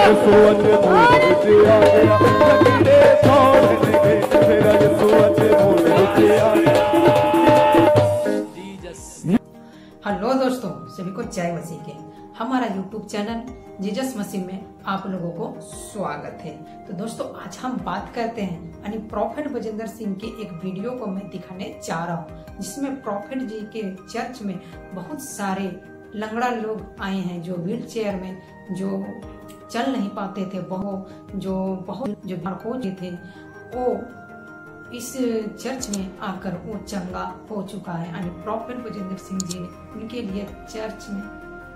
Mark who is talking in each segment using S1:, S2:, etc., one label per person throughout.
S1: Hello दोस्तों, सभी को जय मसीह के हमारा यूट्यूब चैनल जीसस मसीह में आप लोगों को स्वागत है। तो दोस्तों, आज हम बात करते हैं यानी प्रॉफेट बजेंद्र सिंह के एक वीडियो को मैं दिखाने जा रहा हूँ, जिसमें प्रॉफेट जी के चर्च में बहुत सारे लंगड़ा लोग आए हैं, जो व्हील चेयर में जो चल नहीं पाते थे, बहुत जो हो थे, वो इस चर्च में आकर वो चंगा हो चुका है। यानी प्रॉफेट बजेंद्र सिंह जी ने उनके लिए चर्च में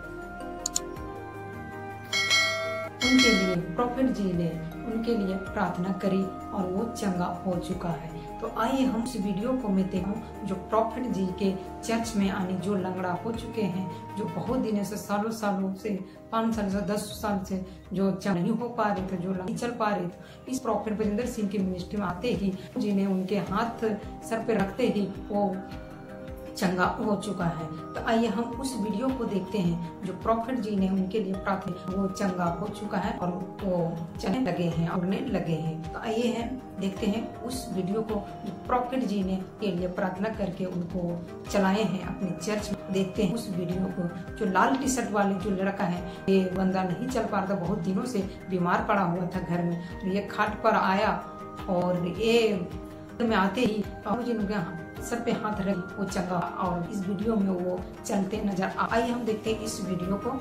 S1: उनके लिए प्रॉफेट जी ने उनके लिए प्रार्थना करी और वो चंगा हो चुका है। तो आइए हम इस वीडियो को मैं देखूं, जो प्रॉफेट जी के चर्च में आने जो लंगड़ा हो चुके हैं, जो बहुत दिनों से सालों से 5 साल से 10 साल से जो नहीं हो पा रहे थे, जो नहीं चल पा रहे थे, इस प्रॉफेट बजेंद्र सिंह की मिनिस्ट्री में आते ही जी ने उनके हाथ सर पे रखते ही वो चंगा हो चुका है। तो आइए हम उस वीडियो को देखते हैं, जो प्रॉफेट जी ने उनके लिए प्रार्थना, वो चंगा हो चुका है और वो चलने लगे हैं, उड़ने लगे हैं। तो आइए हम देखते हैं उस वीडियो को, जो प्रॉफेट जी ने के लिए प्रार्थना करके उनको चलाए हैं अपने चर्च में। देखते हैं उस वीडियो को। जो लाल टी शर्ट वाले जो लड़का है, ये बंदा नहीं चल पा रहा था, बहुत दिनों से बीमार पड़ा हुआ था घर में। ये खाट पर आया और ये में आते ही उनके सर पे हाथ रख वो चंगा, और इस वीडियो में वो चलते नजर आइए हम देखते हैं इस वीडियो को,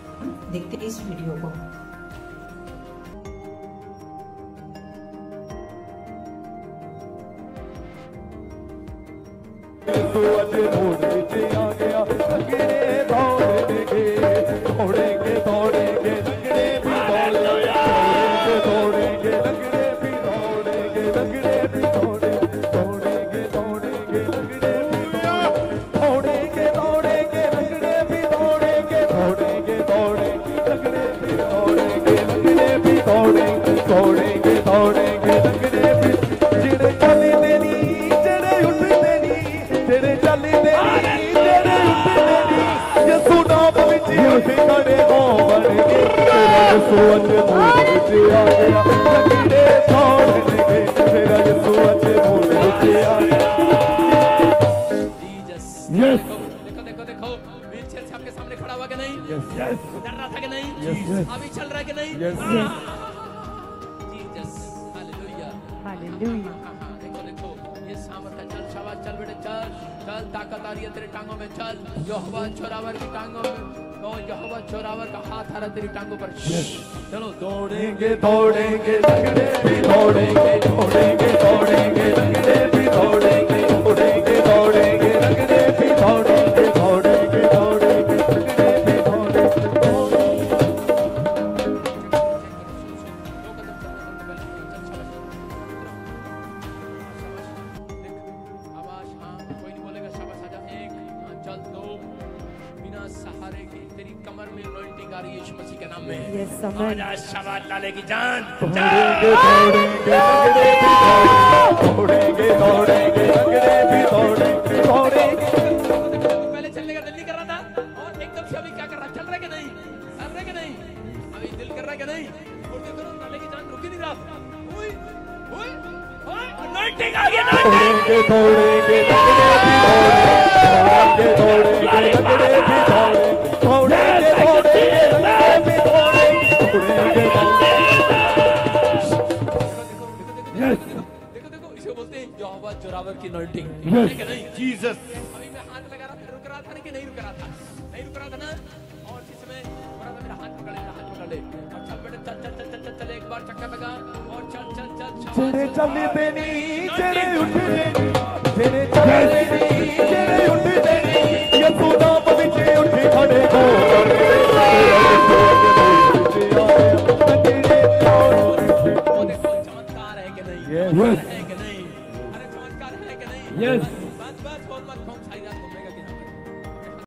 S2: देखो व्हीलचेयर से आपके सामने खड़ा हुआ कि नहीं? डर रहा था कि नहीं? अभी चल रहा है कि नहीं? Jesus, hallelujah, hallelujah. देखो ये सामर्थ है। चल शाबाश, चल बेटे, चल ताकत आ रही है तेरे टांगों में। चल यहोवा छोरावर की टांगों में, यहोवा छोरावर का हाथ आ रहा तेरी टांगों पर। चलो दौड़ेंगे दौड़ेंगे लंगड़े भी दौड़ेंगे, दौड़ेंगे दौड़ेंगे लंगड़े भी दौड़ेंगे, दौड़ेंगे दौड़ेंगे लंगड़े भी दौड़ेंगे, दौड़ेंगे दौड़ेंगे लंगड़े भी दौड़ेंगे। आवाज, हाँ कोई नहीं बोलेगा शाबाश, आजा। एक, चल दो, बिना सहारे के तेरी कमर में लॉयल्टी आ रही है यीशु मसीह के नाम में। आजा शाबाश, लाले की जान। दौड़ेंगे दौड़ेंगे लंगड़े भी दौड़ेंगे, दौड़ेंगे लंगड़े भी दौड़ेंगे, दौड़ेंगे। पहले चलने का दिल नहीं कर रहा था और एकदम से अभी क्या कर रहा? चल रहा है कि नहीं? चल रहा है कि नहीं? अभी दिल कर रहा है कि नहीं? और देखो लाले की जान रुक ही नहीं रहा। ओए ओए ओए, अनॉइंटिंग आ गया। दौड़ेंगे दौड़ेंगे लंगड़े भी दौड़ेंगे, दौड़ेंगे लंगड़े भी दौड़ेंगे, दौड़ेंगे दौड़ेंगे लंगड़े भी दौड़ेंगे, दौड़ेंगे दौड़ेंगे। देखो इसे बोलते हैं यहोवा जोरावर की अनॉइंटिंग, है कि नहीं? जीसस। अभी मैं हाथ लगा रहा था, रुक रहा था ना कि नहीं रुक रहा था? नहीं रुक रहा था ना। और जिस समय बड़ा था, मेरा हाथ पकड़ ले, मेरा हाथ पकड़ ले और चल बेटे, चल चल चल चल चल, एक बार चक्कर लगा और चल चल चल। चले चलते नहीं, चले उठे नहीं, चले चलते नहीं,